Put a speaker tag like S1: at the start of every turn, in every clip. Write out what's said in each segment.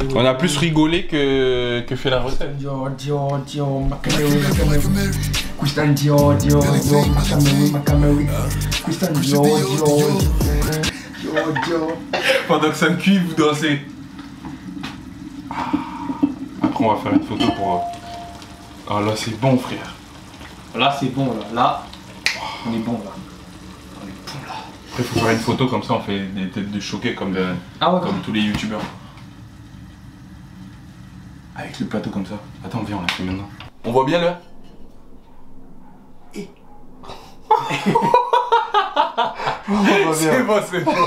S1: On a plus rigolé que fait la recette. Pendant que ça me cuit, vous dansez. Après, on va faire une photo pour. Ah là, c'est bon, frère.
S2: Là, c'est bon, là. Là, on est bon, là. On est bon, là.
S1: Après, faut faire une photo comme ça, on fait des têtes de choqués comme, comme tous les youtubeurs. Avec le plateau comme ça. Attends, viens, on la fait maintenant. On voit bien là? C'est bon, c'est bon.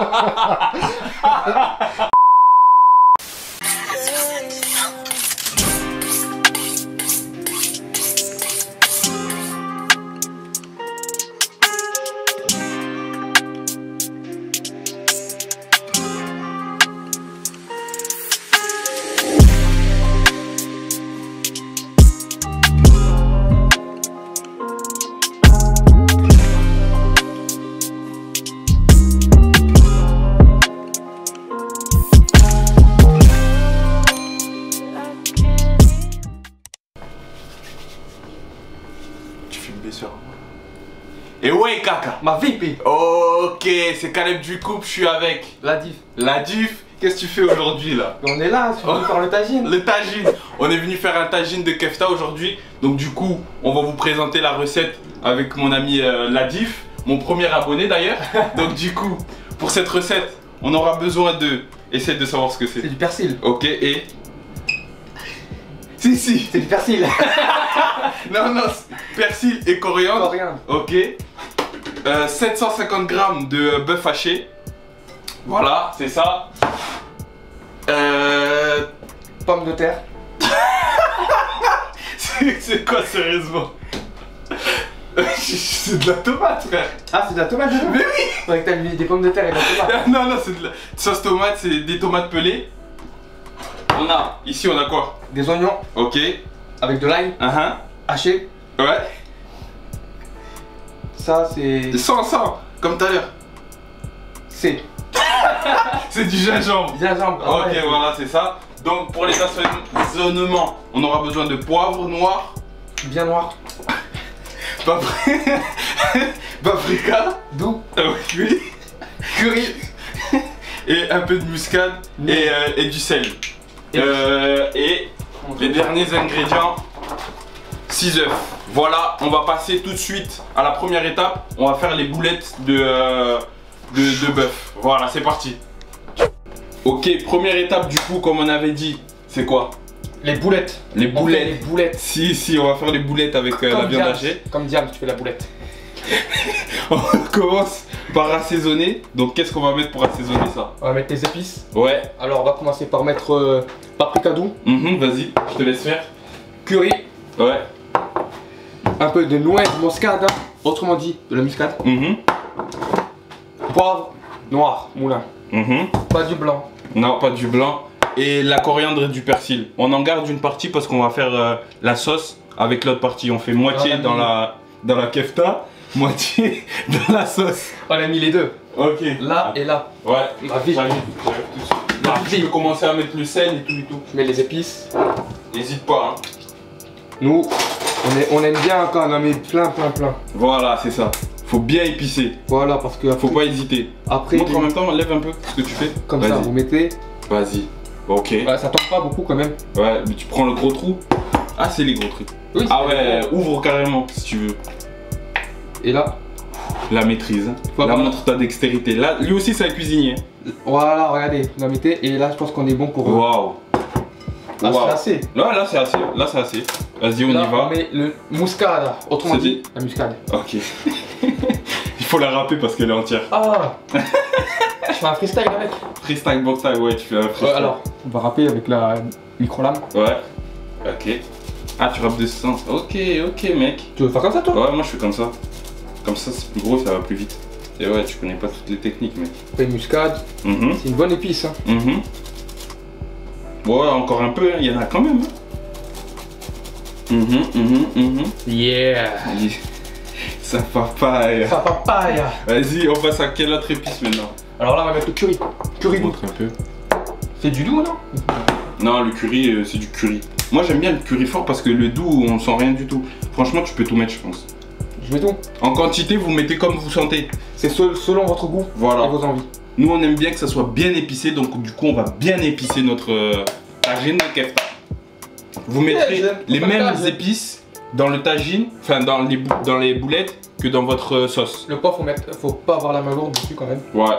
S1: Et ouais, caca.
S2: Ma VIP.
S1: Ok, c'est Caleb du couple, je suis avec
S2: La diff.
S1: la diff. Qu'est-ce que tu fais aujourd'hui là?
S2: On est là, tu veux faire le tagine.
S1: Le tagine. On est venu faire un tagine de kefta aujourd'hui. Donc du coup, on va vous présenter la recette avec mon ami la diff, mon premier abonné d'ailleurs. Donc du coup, pour cette recette, on aura besoin de... Essaye de savoir ce que c'est.
S2: C'est du persil.
S1: Ok, et... Si.
S2: C'est du persil.
S1: Non, persil et coriandre.
S2: Coriandre.
S1: Ok. 750 grammes de bœuf haché. Voilà, c'est ça.
S2: Pommes de terre.
S1: C'est quoi sérieusement? C'est de la tomate, frère.
S2: Ah, c'est de la tomate dedans?
S1: Mais oui.
S2: Ouais, que t'as mis des pommes de terre et de la tomate.
S1: Non, c'est de la sauce tomate, c'est des tomates pelées. Ici on a quoi?
S2: Des oignons.
S1: Ok.
S2: Avec de l'ail. Haché.
S1: Ouais.
S2: Ça, c'est...
S1: Sans, comme tout à l'heure.
S2: C'est
S1: C'est du gingembre.
S2: gingembre. Ah
S1: Ok,
S2: ouais.
S1: voilà, c'est ça. Donc pour les assaisonnements, on aura besoin de poivre noir,
S2: Bien noir.
S1: paprika,
S2: Doux.
S1: oui,
S2: Curry.
S1: et un peu de muscade et du sel. Et les derniers ingrédients, 6 œufs. Voilà, on va passer tout de suite à la première étape. On va faire les boulettes de bœuf. Voilà, c'est parti. Ok, première étape du coup, comme on avait dit, c'est quoi?
S2: Les boulettes.
S1: Les boulettes.
S2: On fait les boulettes.
S1: Si, on va faire les boulettes avec la viande
S2: Diams.
S1: hachée.
S2: Comme Diams, tu fais la boulette.
S1: On commence par assaisonner. Donc qu'est-ce qu'on va mettre pour assaisonner ça?
S2: On va mettre les épices.
S1: Ouais.
S2: Alors on va commencer par mettre paprika doux.
S1: Vas-y, je te laisse faire.
S2: Curry.
S1: Ouais.
S2: Un peu de noix de muscade. Autrement dit, de la muscade. Poivre noir, moulin. Pas du blanc.
S1: Non, pas du blanc. Et la coriandre et du persil. On en garde une partie parce qu'on va faire la sauce avec l'autre partie. On fait moitié dans la kefta, moitié dans la sauce.
S2: On a mis les deux.
S1: Ok.
S2: Là et là.
S1: Ouais.
S2: Ma vie.
S1: J'arrive tout de suite. Là, tu peux commencer à mettre le sel et tout.
S2: Je mets les épices.
S1: N'hésite pas. Hein.
S2: Nous, on aime bien quand on en met plein.
S1: Voilà, c'est ça. Faut bien épicer.
S2: Voilà, parce que
S1: Faut pas hésiter.
S2: après,
S1: Montre en même temps, lève un peu ce que tu fais.
S2: comme ça, vous mettez.
S1: Vas-y. Ok.
S2: Ouais, ça tombe pas beaucoup quand même.
S1: Ouais, mais tu prends le gros trou. Ah, c'est les gros trucs.
S2: Oui,
S1: ah ouais, ouvre carrément si tu veux.
S2: Et là,
S1: la maîtrise.
S2: Voilà.
S1: Là, montre ta dextérité. Là, lui aussi, c'est un cuisinier.
S2: voilà, regardez, vous la mettez. Et là, je pense qu'on est bon pour.
S1: Waouh.
S2: Là, c'est assez.
S1: Là, c'est assez. Là, c'est assez. Vas-y, on
S2: là,
S1: y va.
S2: On met le muscade. Autrement dit, la muscade.
S1: Ok. Il faut la râper parce qu'elle est entière.
S2: Ah. Je fais un freestyle avec.
S1: Freestyle, boxstyle, ouais, tu fais un freestyle.
S2: Alors, on va râper avec la micro-lame.
S1: Ouais. Ok. Ah, tu rappes de ce sens. Ok, mec.
S2: Tu veux faire comme ça, toi?
S1: Ouais, moi, je fais comme ça. Comme ça, c'est plus gros, ça va plus vite. Et ouais, tu connais pas toutes les techniques, mec.
S2: On fait une muscade. C'est une bonne épice. Hein.
S1: Ouais, encore un peu, il y en a quand même.
S2: Yeah.
S1: Ça papaye.
S2: Ça papaye.
S1: Vas-y, on passe à quelle autre épice maintenant?
S2: Alors là, on va mettre le curry. Curry doux.
S1: Montre un peu.
S3: C'est du doux, non?
S1: Non, le curry, c'est du curry. Moi, j'aime bien le curry fort parce que le doux, on sent rien du tout. Franchement, tu peux tout mettre, je pense.
S3: Je mets tout.
S1: En quantité, vous mettez comme vous sentez.
S3: C'est selon votre goût
S1: Voilà.
S3: et vos envies.
S1: Nous, on aime bien que ça soit bien épicé, donc du coup, on va bien épicer notre tagine de kefta. Vous mettrez les mêmes épices dans le tagine, enfin dans les boulettes, que dans votre sauce.
S3: Le poivre, faut pas avoir la main lourde dessus quand même.
S1: Ouais.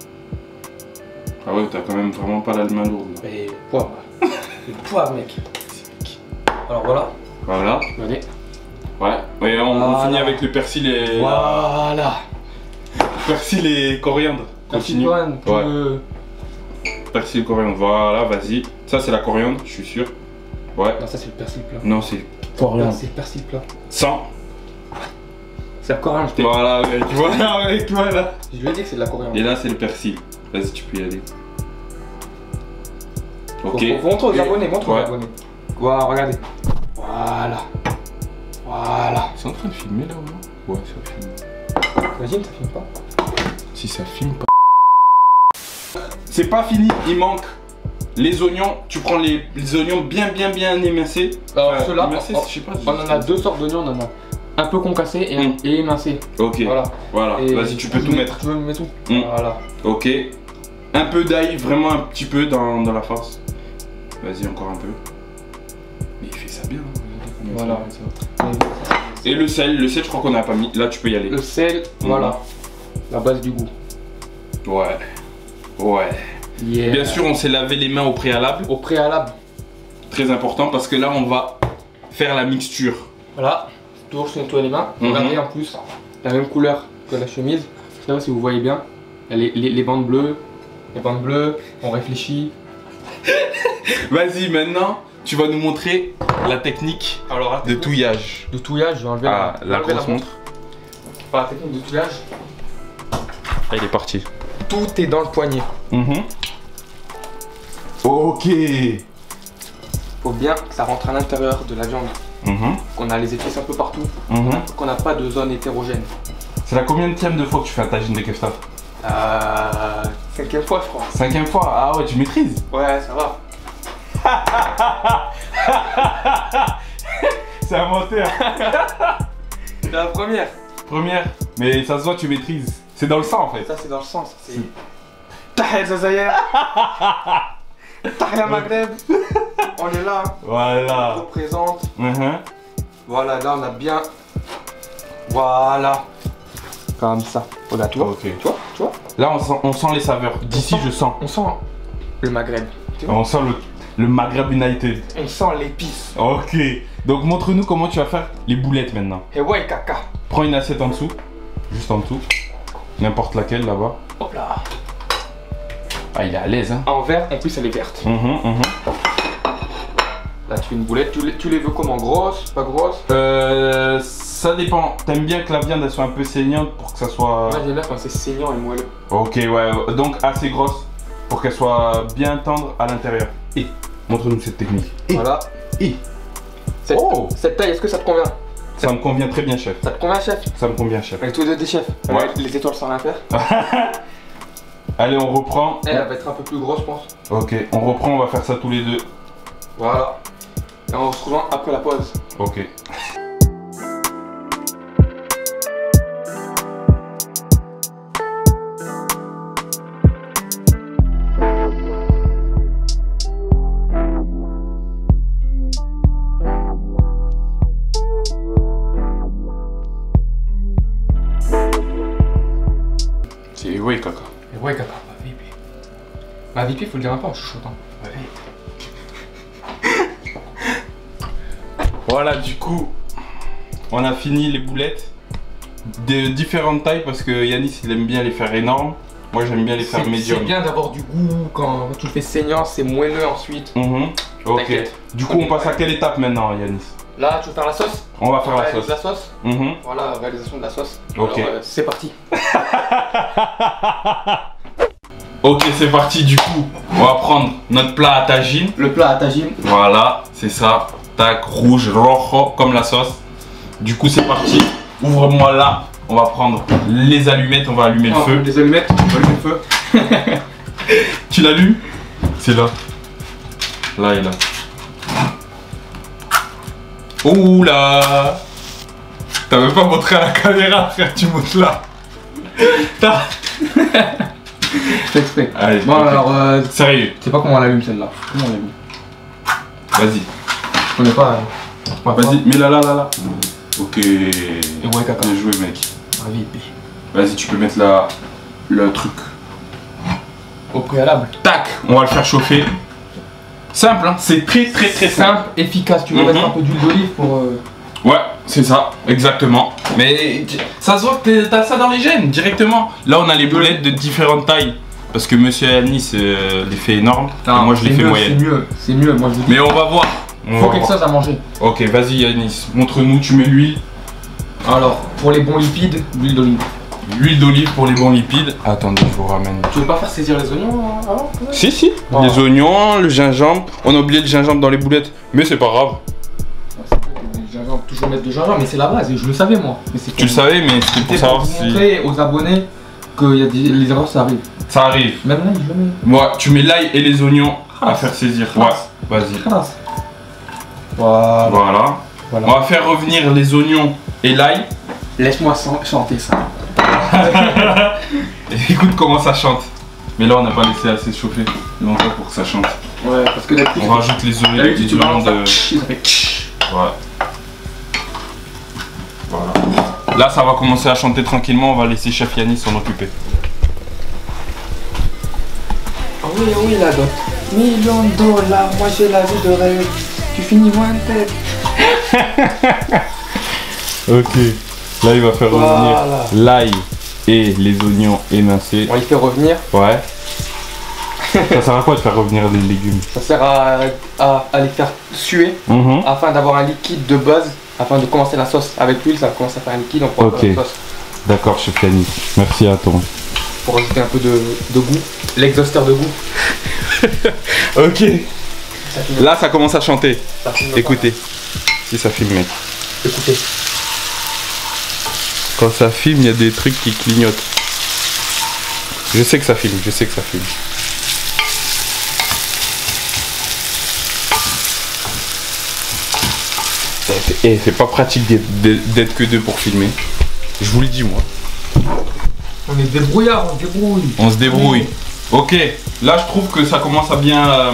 S1: Ah ouais, t'as quand même vraiment pas la main lourde.
S3: Mais poivre. Le poivre, mec. Alors voilà.
S1: Voilà.
S3: Regardez.
S1: Ouais. Et on finit avec le persil et...
S3: Voilà.
S1: Persil et coriandre. Continue. Ouais. Persil et coriandre. Voilà, vas-y. Ça, c'est la coriandre, je suis sûr. Ouais.
S3: Non, ça, c'est le persil plat.
S1: Non, c'est
S3: Coriandre. C'est le persil plat.
S1: 100.
S3: C'est la coriandre, je t'ai dit.
S1: Voilà, tu vois là avec toi là.
S3: Je lui ai dit que c'est de la coriandre.
S1: Et là, c'est le persil. Vas-y, tu peux y aller. Ok.
S3: Faut montrer aux abonnés, montre aux
S1: Ouais.
S3: abonnés. Voilà, regardez. Voilà. Voilà.
S1: C'est en train de filmer là ou non? Ouais, ça filme.
S3: Imagine, ça filme pas.
S1: Si ça filme pas. C'est pas fini, il manque les oignons. Tu prends les oignons bien émincés.
S3: Alors,
S1: Enfin,
S3: ceux-là,
S1: émincés, je sais pas.
S3: on en a deux sortes d'oignons, on en a un peu concassé et émincé.
S1: Ok. Voilà.
S3: Et
S1: Vas-y, tu peux tout mettre.
S3: Tu veux mettre tout? Voilà.
S1: Ok. Un peu d'ail, vraiment un petit peu dans la farce. Vas-y, encore un peu. Mais il fait ça bien.
S3: Voilà.
S1: Et le sel, je crois qu'on n'a pas mis. Là, tu peux y aller.
S3: Le sel, voilà. La base du goût.
S1: Ouais. Ouais.
S3: Yeah.
S1: Bien sûr, on s'est lavé les mains au préalable.
S3: Au préalable.
S1: Très important parce que là, on va faire la mixture.
S3: Voilà. Toujours se nettoyer les mains. Regardez en plus la même couleur que la chemise. Je sais pas si vous voyez bien. Les bandes bleues. Les bandes bleues. On réfléchit.
S1: Vas-y, maintenant, tu vas nous montrer la technique de touillage.
S3: De touillage, je vais enlever
S1: la grosse montre.
S3: La technique de touillage.
S1: Ah, il est parti.
S3: Tout est dans le poignet.
S1: Ok.
S3: Faut bien que ça rentre à l'intérieur de la viande. Qu'on a les épices un peu partout. Qu'on n'a pas de zone hétérogène.
S1: C'est la combienième de fois que tu fais un tagine de kefta?
S3: 5e fois, je crois.
S1: 5e fois? Ah ouais, tu maîtrises?
S3: Ouais, ça va.
S1: C'est un menteur.
S3: C'est la première.
S1: Première. Mais ça se voit, tu maîtrises. C'est dans le sang en fait.
S3: Ça, c'est dans le sang. C'est Tahia Zazaïa. Tahia Maghreb. On est là.
S1: Voilà.
S3: On représente. Voilà, là, on a bien. Voilà. Comme ça. Regarde, tu vois.
S1: Ok.
S3: Tu vois.
S1: Là, on sent les saveurs. D'ici, je sens.
S3: On sent le Maghreb.
S1: On sent le Maghreb United.
S3: On sent l'épice.
S1: Ok. Donc, montre-nous comment tu vas faire les boulettes maintenant.
S3: Et ouais, caca.
S1: Prends une assiette en dessous. Juste en dessous. N'importe laquelle là-bas.
S3: Hop là.
S1: Ah, il est à l'aise, hein.
S3: En vert, en plus, elle est verte. Là, tu fais une boulette. Tu les veux comment? Grosse? Pas grosse?
S1: Ça dépend. T'aimes bien que la viande elle soit un peu saignante pour que ça soit.
S3: Moi, j'aime bien quand c'est saignant et moelleux.
S1: Ok, ouais. Donc assez grosse pour qu'elle soit bien tendre à l'intérieur. Et montre-nous cette technique.
S3: Voilà.
S1: Et
S3: Cette taille, est-ce que ça te convient?
S1: ça me convient très bien, chef.
S3: Ça te convient, chef?
S1: Ça me convient, chef.
S3: Avec tous les deux des chefs.
S1: Ouais.
S3: Les étoiles sans rien faire.
S1: Allez, on reprend.
S3: Elle va être un peu plus grosse, je pense.
S1: Ok, on reprend, on va faire ça tous les deux.
S3: Voilà. Et on se rejoint après la pause.
S1: Ok. C'est ouais, caca.
S3: Et ouais, caca. Ma VP, faut le dire un peu en chuchotant.
S1: Voilà, du coup, on a fini les boulettes de différentes tailles parce que Yanis il aime bien les faire énormes. Moi j'aime bien les faire médium.
S3: C'est bien d'avoir du goût quand tu le fais saignant, c'est moelleux ensuite.
S1: Ok. Du coup, on passe à quelle étape maintenant, Yanis?
S3: Là, tu veux faire la sauce?
S1: On va faire la sauce.
S3: La sauce. Voilà, réalisation de la sauce.
S1: Ok.
S3: C'est parti.
S1: Ok, c'est parti. Du coup, on va prendre notre plat à tagine.
S3: Le plat à tagine.
S1: Voilà, c'est ça. Tac, rouge, rojo, comme la sauce. Du coup, c'est parti. Ouvre-moi là. On va prendre les allumettes. On va allumer le feu.
S3: Les allumettes, on va allumer le feu.
S1: Tu l'allumes? C'est là. Là et là. Ouh là. T'as même pas montré à la caméra, frère, tu montes là.
S2: C'est exprès.
S1: Allez,
S2: Bon,
S1: ok.
S2: alors,
S1: Sérieux.
S2: je sais pas comment on l'allume celle-là. Comment on l'allume?
S1: Vas-y.
S2: Je connais pas.
S1: Vas-y, mets là, là, là, là. Ok.
S2: Et ouais, caca.
S1: Bien joué, mec.
S2: Ravi.
S1: Vas-y, tu peux mettre le truc.
S2: Au préalable.
S1: Tac, on va le faire chauffer. Simple, hein. C'est très très très simple.
S2: Simple, efficace. Tu veux mettre un peu d'huile d'olive pour.
S1: Ouais, c'est ça, exactement. Mais ça se voit que t'as ça dans les gènes directement. Là, on a les boulettes de différentes tailles. Parce que monsieur Anis les fait énorme. Et moi, je les fais moyennes.
S2: C'est mieux, moi je vous dis.
S1: Mais on va voir.
S2: Faut quelque chose à manger.
S1: Ok, vas-y Yanis, montre-nous, tu mets l'huile.
S2: Alors, pour les bons lipides, l'huile d'olive.
S1: L'huile d'olive pour les bons lipides. Attendez, je vous ramène.
S2: Tu veux pas faire saisir les oignons avant?
S1: Si, si.
S2: Oh.
S1: Les oignons, le gingembre. On a oublié le gingembre dans les boulettes. Mais c'est pas grave.
S2: Toujours mettre du gingembre, mais c'est la base, et je le savais moi. Mais
S1: Tu le savais, mais c'était pour savoir si.
S2: montrer aux abonnés que les erreurs ça arrive.
S1: Ça arrive.
S2: Même là, je le mets.
S1: Moi, tu mets l'ail et les oignons à faire saisir. Ouais, vas-y.
S2: Voilà.
S1: Voilà. On va faire revenir les oignons et l'ail.
S2: Laisse-moi chanter ça.
S1: Et écoute comment ça chante. Mais là, on n'a pas laissé assez chauffer longtemps pour que ça chante.
S2: Ouais, parce que d'habitude.
S1: On rajoute les oignons
S2: D'habitude, tu
S1: de.
S2: ça fait.
S1: Ouais. Voilà. Là, ça va commencer à chanter tranquillement. On va laisser chef Yanis s'en occuper.
S2: Oui, oui, la dot. Millions de dollars, moi j'ai la vie de rêve. Tu finis moins de tête.
S1: Ok. Là, il va faire revenir l'ail et les oignons émincés.
S2: On va les faire revenir.
S1: Ouais. Ça sert à quoi de faire revenir les légumes?
S2: Ça sert à les faire suer afin d'avoir un liquide de base. Afin de commencer la sauce. Avec l'huile, ça commence à faire un liquide. On prend la sauce.
S1: D'accord, chef Yanis. Merci à toi.
S2: Pour rajouter un peu de goût. L'exhausteur de goût.
S1: Ok. Là, ça commence à chanter. Écoutez. Si ça filme, mec.
S2: Écoutez.
S1: Quand ça filme, il y a des trucs qui clignotent. Je sais que ça filme, je sais que ça filme. Et c'est pas pratique d'être que deux pour filmer. Je vous le dis, moi.
S2: On est débrouillard, on se débrouille.
S1: On se débrouille. Ok, là je trouve que ça commence à bien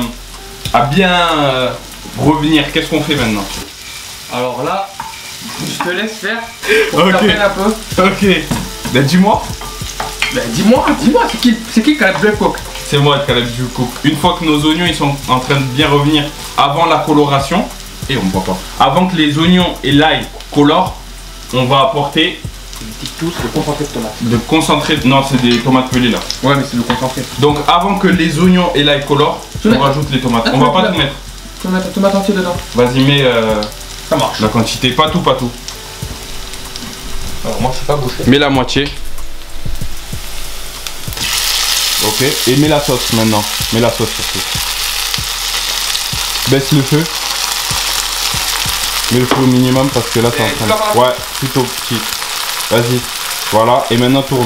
S1: revenir. Qu'est-ce qu'on fait maintenant?
S2: Alors là, je te laisse faire.
S1: Ok.
S2: Un peu.
S1: Ok. Ben dis-moi.
S2: Ben dis-moi, c'est qui Caleb Cook?
S1: C'est moi, Caleb Cook. Une fois que nos oignons ils sont en train de bien revenir avant la coloration, et on ne voit pas. Avant que les oignons et l'ail colorent, on va apporter
S2: tous le concentré de tomates.
S1: de concentré. Non, c'est des tomates pelées là.
S2: Ouais, mais c'est le concentré.
S1: Donc avant que les oignons et l'ail colorent, on rajoute les tomates. On va pas tout mettre.
S2: Tu vas mettre la tomate entière dedans.
S1: Vas-y, mets
S2: ça marche.
S1: La quantité, pas tout, pas tout.
S2: Alors moi je suis pas bouché.
S1: Mets la moitié. Ok. Et mets la sauce maintenant. Mets la sauce surtout. Baisse le feu. Mets le feu au minimum parce que là c'est en train de... Ouais, plutôt petit. Vas-y. Voilà. Et maintenant tourne.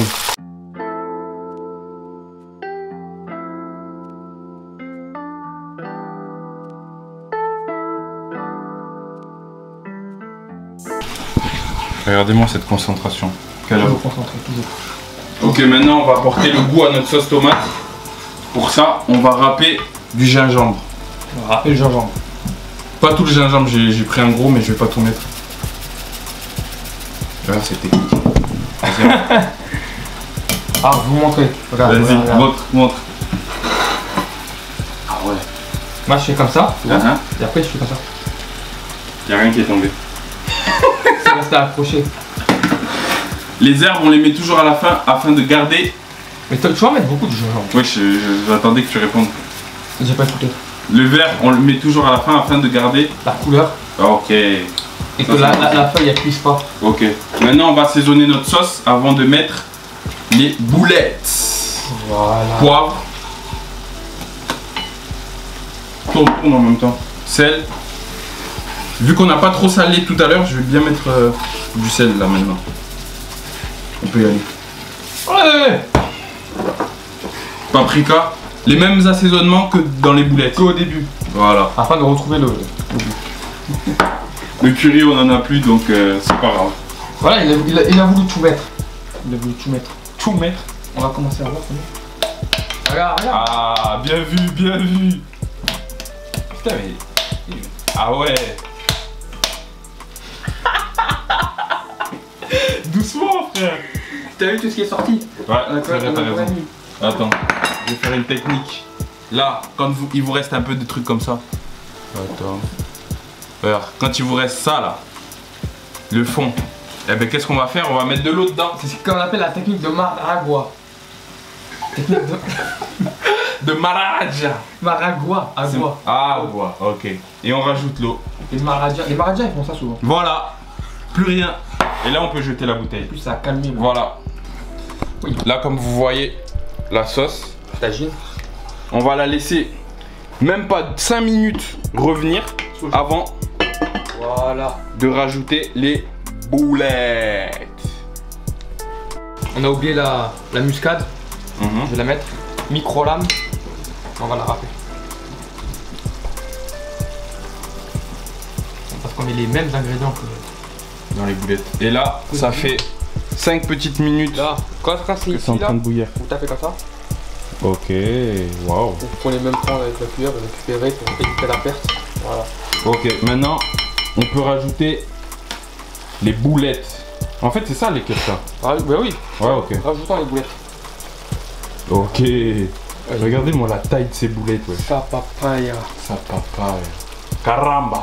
S1: Regardez-moi cette concentration.
S2: Toujours concentré, toujours.
S1: Ok, maintenant on va apporter le goût à notre sauce tomate. Pour ça, on va râper du gingembre.
S2: On va râper le gingembre.
S1: Pas tout le gingembre, j'ai pris un gros, mais je vais pas tout mettre. Là, c'est technique.
S2: Ah, vous montrez.
S1: Vas-y, montre. Ah ouais.
S2: Moi je fais comme ça, tu vois, et après je fais comme ça.
S1: Y'a rien qui est tombé.
S2: C'est resté accroché.
S1: Les herbes, on les met toujours à la fin afin de garder.
S2: Mais tu vas mettre beaucoup de gingembre.
S1: Oui, j'attendais que tu répondes.
S2: J'ai pas écouté.
S1: Le vert, on le met toujours à la fin afin de garder
S2: la couleur.
S1: Ok.
S2: Et que la feuille elle cuise pas.
S1: Ok. Maintenant, on va assaisonner notre sauce avant de mettre les boulettes.
S2: Voilà.
S1: Poivre. Tourne en même temps. Sel. Vu qu'on n'a pas trop salé tout à l'heure, je vais bien mettre du sel là maintenant. On peut y aller.
S2: Ouais.
S1: Paprika Les mêmes assaisonnements que dans les boulettes.
S3: Qu'au début.
S1: Voilà.
S3: Afin de retrouver le.
S1: Le curry, on en a plus, donc c'est pas grave.
S3: Voilà, il a voulu tout mettre. Il a voulu tout mettre. Tout mettre. On va commencer à voir. Regarde, regarde.
S1: Ah, bien vu, bien vu. Putain, mais. Ah ouais. Doucement, frère.
S3: T'as vu tout ce qui est sorti?
S1: Ouais, c'est vrai, t'as raison. Attends, je vais faire une technique. Là, quand il vous reste un peu de trucs comme ça. Attends. Regarde, quand il vous reste ça là, le fond, eh ben qu'est-ce qu'on va faire? On va mettre de l'eau dedans.
S3: C'est ce qu'on appelle la technique de Maragua. Technique de.
S1: De maraja.
S3: Maragua, agua.
S1: Ah, agua, ok. Et on rajoute l'eau.
S3: Les Marajas ils font ça souvent.
S1: Voilà, plus rien. Et là, on peut jeter la bouteille.
S3: En plus, ça a calmé.
S1: Voilà.
S3: Oui.
S1: Là, comme vous voyez, la sauce,
S3: Tagine.
S1: on va la laisser même pas 5 minutes revenir avant
S3: Voilà.
S1: de rajouter les boulettes.
S3: On a oublié la muscade.
S1: Mhm.
S3: Je vais la mettre. Micro-lame. On va la râper. Parce qu'on met les mêmes ingrédients que
S1: Dans les boulettes. Et là, ça fait 5 petites minutes
S3: là. Quand c'est
S1: que c'est
S3: ici,
S1: en
S3: là,
S1: train de bouillir.
S3: vous tapez comme ça.
S1: Ok, waouh.
S3: Vous prenez même prendre avec la cuillère, vous récupérez pour éviter la perte. Voilà.
S1: Ok, maintenant, on peut rajouter les boulettes. En fait, c'est ça les keftas.
S3: Ah oui, bah oui.
S1: Ouais, ok.
S3: Rajoutons les boulettes.
S1: Ok. Regardez-moi la taille de ces boulettes, ouais.
S3: Ça papaya.
S1: Ça papaya. Caramba.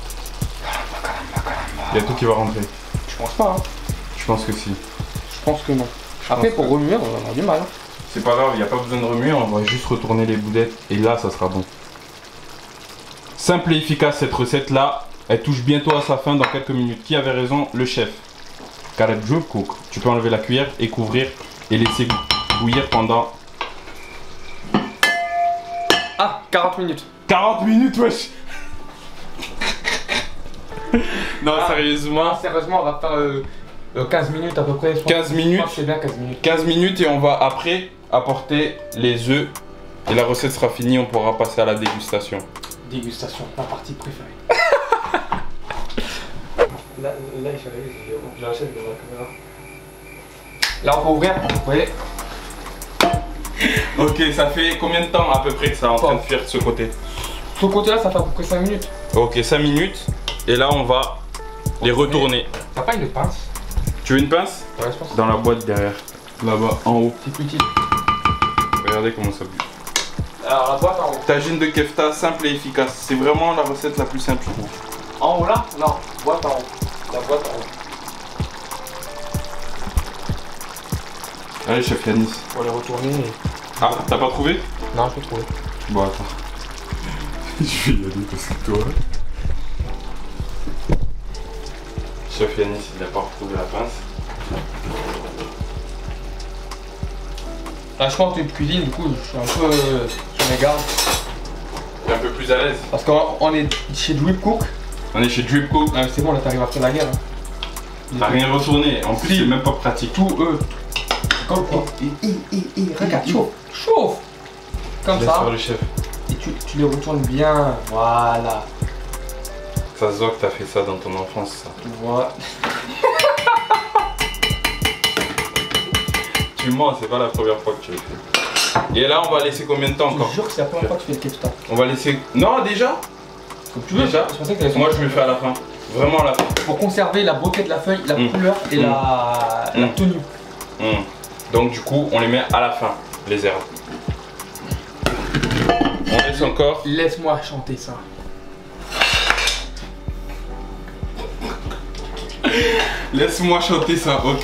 S1: Il y a tout qui va rentrer.
S3: Je pense pas, hein.
S1: Je pense que si.
S3: Je pense que non. Après, pour remuer, on va avoir du mal. Hein.
S1: C'est pas grave, il n'y a pas besoin de remuer, on va juste retourner les boulettes et là, ça sera bon. Simple et efficace cette recette là, elle touche bientôt à sa fin dans quelques minutes. Qui avait raison? Le chef. Caleb Joe Cook. Tu peux enlever la cuillère et couvrir et laisser bouillir pendant...
S3: Ah, 40 minutes.
S1: 40 minutes, wesh. Non, sérieusement.
S3: Sérieusement, on va faire 15 minutes à peu près.
S1: 15 minutes.
S3: C'est bien 15 minutes.
S1: 15 minutes et on va après apporter les œufs. Et la recette sera finie, on pourra passer à la dégustation.
S3: Dégustation, ma partie préférée. là, je l'achète devant la caméra. Là, on peut ouvrir, vous voyez.
S1: Ok, ça fait combien de temps à peu près que ça est en train de fuir de ce côté?
S3: Ce côté-là, ça fait à peu près 5 minutes.
S1: Ok, 5 minutes. Et là, on va les retourner.
S3: T'as pas une pince?
S1: Tu veux une pince?
S3: Ouais, je pense.
S1: Dans la boîte derrière. Là-bas, en haut.
S3: C'est plus utile.
S1: Regardez comment ça bouge.
S3: Alors, la boîte en haut.
S1: Tagine de kefta, simple et efficace. C'est vraiment la recette la plus simple, je trouve.
S3: En haut là? Non, boîte en haut. La boîte en haut.
S1: Allez, chef Yanis.
S3: On va les retourner. Et...
S1: Ah, t'as pas trouvé?
S3: Non, je peux trouver.
S1: Bon, attends. Je vais y aller parce que toi. Chef Yanis, il a pas retrouvé la pince.
S3: Là, je pense que tu cuisines, du coup, je suis un peu sur mes gardes.
S1: T'es un peu plus à l'aise.
S3: Parce qu'on est chez Drip Cook.
S1: On est chez Drip Cook.
S3: Ah, c'est bon, là, t'arrives après la guerre. Hein.
S1: T'as rien retourné. En plus, c'est même pas pratique.
S3: Tout eux. Comme regarde, chauffe, chauffe. Comme
S1: Laisse
S3: ça.
S1: faire le chef.
S3: Et tu les retournes bien. Voilà.
S1: Ça se voit que t'as fait ça dans ton enfance, ça.
S3: Voilà.
S1: Tu mens, c'est pas la première fois que tu le fais. Et là, on va laisser combien de temps
S3: Je
S1: encore?
S3: te jure que c'est la première fois que tu fais le kefta.
S1: On va laisser... Non, déjà?
S3: Comme tu veux.
S1: Déjà?
S3: Je pensais que t'allais
S1: Moi, je le fais à la fin. Vraiment à la fin.
S3: pour conserver la beauté de la feuille, la couleur et la tenue.
S1: Donc, du coup, on les met à la fin, les herbes. On laisse encore...
S3: Laisse-moi chanter ça.
S1: Laisse-moi chanter ça, ok.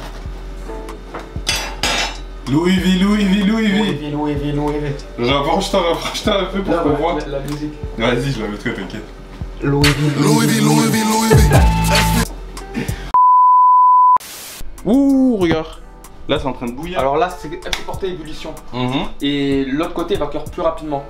S1: Louis V, Louis V, Louis V.
S3: Louis V.
S1: Rapproche-toi un peu pour qu'on voit.
S3: La musique.
S1: Vas-y, je la mettrai, t'inquiète.
S3: Louis V.
S1: Ouh, regarde. Là, c'est en train de bouillir.
S3: Alors là, c'est porté ébullition. Et l'autre côté va cuire plus rapidement.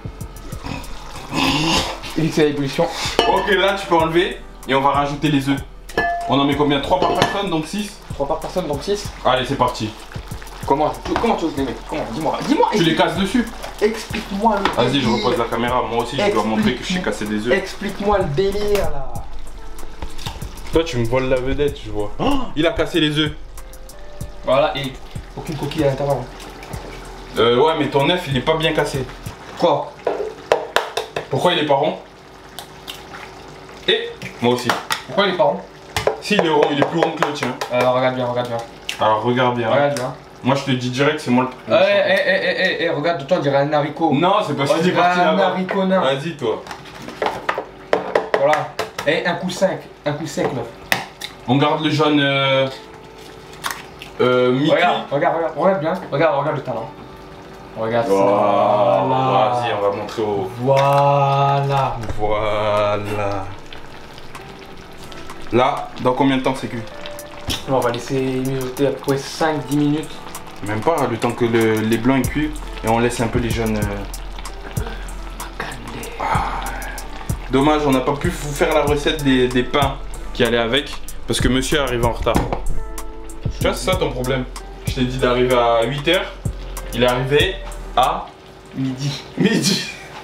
S3: Et vu que c'est à ébullition.
S1: Ok, là, tu peux enlever et on va rajouter les œufs. On en met combien? 3 par personne, donc 6?
S3: 3 par personne, donc 6.
S1: Allez, c'est parti.
S3: Comment tu oses les mettre? Comment? Dis-moi.
S1: Tu les casses dessus?
S2: Explique-moi le
S1: Vas-y, je
S2: délire.
S1: repose la caméra. Moi aussi, je dois montrer que je sais casser des œufs.
S2: Explique-moi le délire là.
S1: Toi, tu me voles la vedette, je vois. Oh, il a cassé les œufs.
S2: Voilà, et aucune coquille à l'intérieur.
S1: Ouais, mais ton œuf, il est pas bien cassé.
S2: Quoi?
S1: Pourquoi il est pas rond? Et moi aussi.
S2: Pourquoi il est pas rond?
S1: Si, il est rond, il est plus rond que le tien.
S2: Regarde bien, regarde bien.
S1: Alors, regarde bien.
S2: Regarde bien.
S1: Moi, je te dis direct, c'est moi le
S2: Regarde, toi, on dirait un haricot.
S1: Non, c'est parce
S2: On
S1: qu'il est
S2: dirait
S1: parti
S2: un
S1: là-bas.
S2: haricot nain.
S1: Vas-y, toi.
S2: Voilà. Et un coup 5, un coup sec là.
S1: On garde le jaune Mickey.
S2: Regarde bien. Regarde le talent. Regarde ça.
S1: Voilà. Vas-y, on va montrer au...
S2: Voilà.
S1: Voilà. Là, dans combien de temps c'est cuit?
S2: On va laisser mijoter à peu près 5-10 minutes.
S1: Même pas, le temps que les blancs ils cuivent. Et on laisse un peu les jaunes... Dommage, on n'a pas pu vous faire la recette des pains qui allaient avec. Parce que monsieur arrive en retard. Tu vois, c'est ça ton problème. Je t'ai dit d'arriver à 8h. Il est arrivé à... Midi.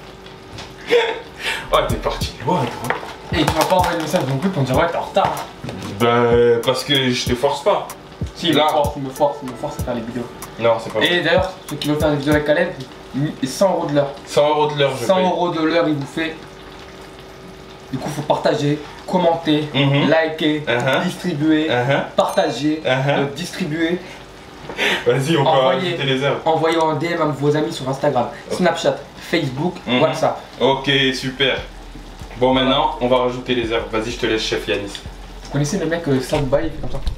S1: Oh, t'es parti loin, toi.
S2: Et tu vas pas envoyer le message non plus pour me dire ouais, t'es en retard.
S1: Ben, parce que je te force pas.
S2: Si, il me force à faire les vidéos.
S1: Non, c'est pas vrai.
S2: Et d'ailleurs, ceux qui veulent faire des vidéos avec Khaled, 100 € de l'heure.
S1: 100 € de l'heure, je
S2: 100
S1: paye.
S2: € de l'heure, il vous fait. Du coup, faut partager, commenter,
S1: Mhm.
S2: liker, distribuer, partager,
S1: Uh-huh.
S2: distribuer.
S1: Vas-y, on peut
S2: Envoyez.
S1: ajouter les herbes.
S2: Envoyez en DM à vos amis sur Instagram, Snapchat, Facebook,
S1: Mhm.
S2: WhatsApp.
S1: Ok, super. Bon, maintenant, on va rajouter les herbes. Vas-y, je te laisse, chef Yanis.
S2: Vous connaissez le mec South By, il fait comme ça.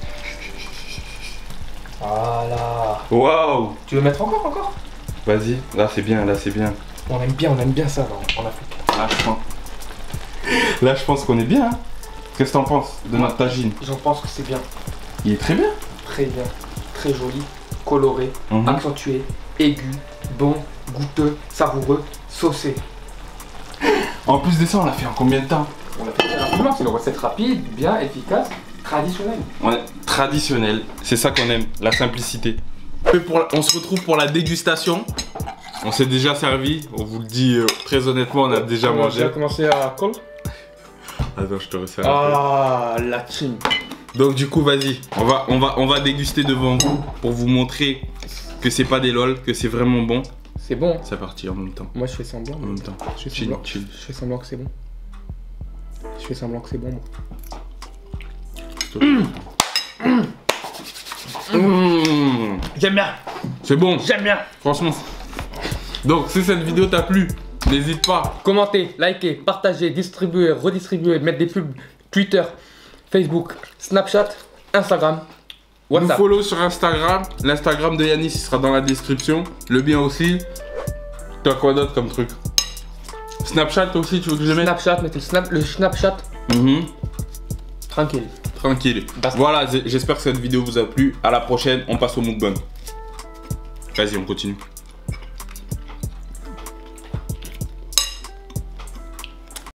S2: Voilà.
S1: Waouh.
S2: Tu veux mettre encore?
S1: Vas-y, là c'est bien, là c'est bien.
S2: On aime bien ça en Afrique.
S1: Là, je pense qu'on est bien. Hein. Qu'est-ce que t'en penses de notre tagine?
S2: J'en pense que c'est bien.
S1: Il est très bien.
S2: Très bien. Très joli, coloré,
S1: Mhm.
S2: accentué, aigu, bon, goûteux, savoureux, saucé.
S1: En plus de ça, on l'a fait en combien de temps?
S2: On l'a fait très rapidement, c'est une recette rapide, bien efficace, traditionnelle.
S1: On est traditionnel. C'est ça qu'on aime, la simplicité. On se retrouve pour la dégustation. On s'est déjà servi. On vous le dit très honnêtement, on a déjà mangé.
S2: commencé à call.
S1: Attends, je te resserre.
S2: Ah, la team.
S1: Donc du coup, vas-y, on va déguster devant vous pour vous montrer que c'est pas des lol, que c'est vraiment bon.
S2: C'est bon.
S1: C'est parti en même temps.
S2: Moi je fais semblant.
S1: En même temps.
S2: Je fais
S1: Chill,
S2: semblant.
S1: chill.
S2: Je fais semblant que c'est bon. Je fais semblant que c'est bon, moi. J'aime bien.
S1: C'est bon,
S2: J'aime bien.
S1: franchement. Donc si cette vidéo t'a plu, n'hésite pas.
S2: Commentez, likez, partagez, distribuez, redistribuez, mettre des pubs Twitter, Facebook, Snapchat, Instagram,
S1: Nous
S2: WhatsApp.
S1: follow sur Instagram. L'Instagram de Yanis il sera dans la description. Le mien aussi. T'as quoi d'autre comme truc? Snapchat aussi, tu veux que je mette?
S2: Snapchat, mettez le Snapchat.
S1: Mhm.
S2: Tranquille.
S1: Tranquille.
S2: Basta.
S1: Voilà, j'espère que cette vidéo vous a plu. À la prochaine, on passe au mukbang. Vas-y, on continue.